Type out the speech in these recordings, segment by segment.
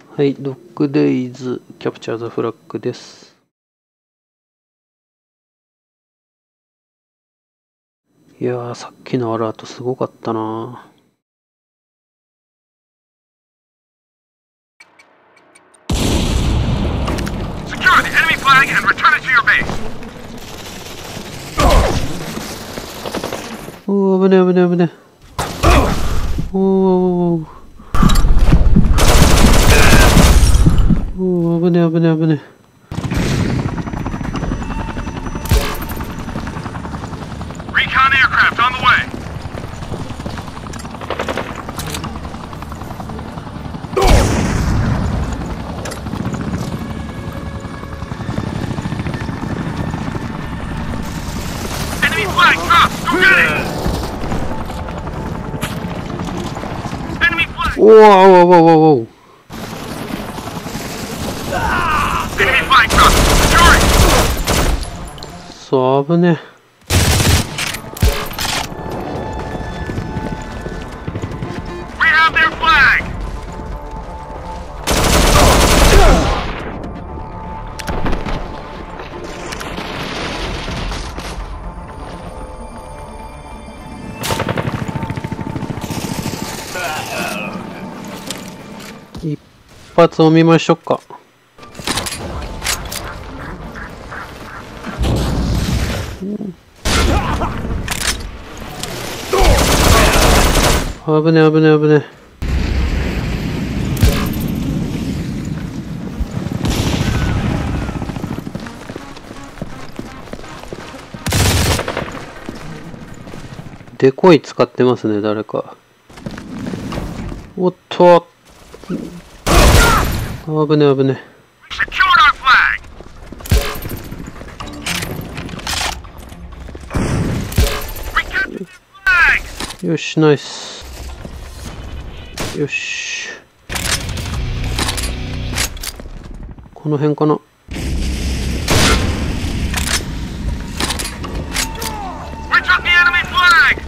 はい、ドッグデイズキャプチャーザフラッグです。いやー、さっきのアラートすごかったな。おー、危ね危ね危ね。おー。おー、危ね危ね危ね。 Recon aircraft on the way. Enemy flag drop. Go get it. Enemy flag. おーおーおーおーおー。 Enemy flag drop. Secure it. そう、危ね。 We have their flag. 一発を見ましょうか。危ね危ね危ね。デコイ使ってますね、誰か。おっと。危ね危ね。 Secured our flag. We captured the flag. よし、ナイス。よし。この辺かな。 We took the enemy flag.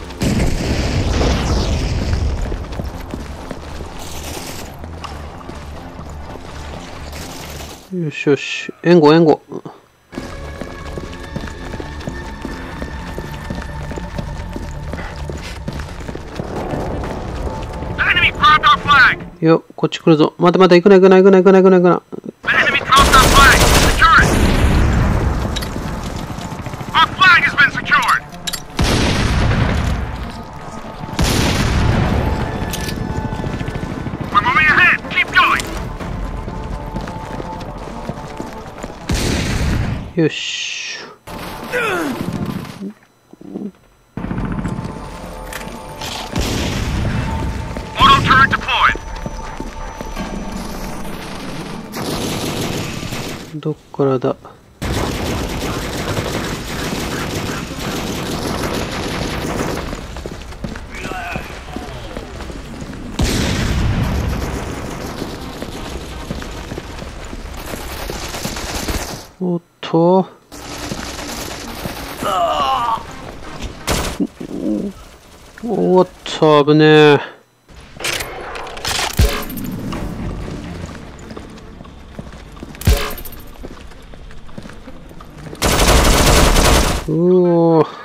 よしよし。援護援護。 The enemy grabbed our flag. よ、こっち来るぞ。待て待て、行くな行くな行くな行くな行くな行くな。 The enemy dropped our flag. Secure it. Our flag has been secured. We're moving ahead. Keep going. よし。 Auto turret deployed. どっからだ。おっと。おっと、危ねえ。うおー。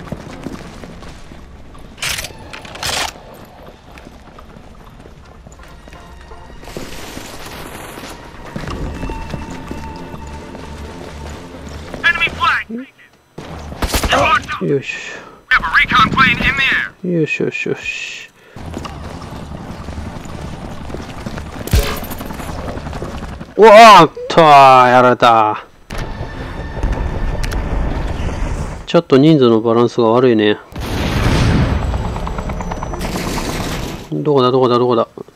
Enemy flag. We よし。 have a recon plane in the air. よしよしよし。おーっと、やられた。ちょっと人数のバランスが悪いね。どこだどこだどこだ。